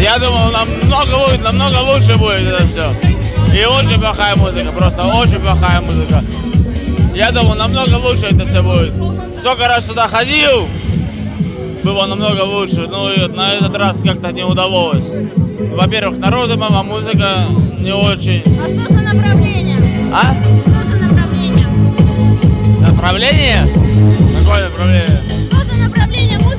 Я думал, намного лучше будет это все. И очень плохая музыка, просто очень плохая музыка. Я думал, намного лучше это все будет. Сколько раз сюда ходил, было намного лучше. Ну и на этот раз как-то не удалось. Во-первых, народу мало, музыка не очень. А что за направление? А? Что за направление? Направление? Какое направление? Что за направление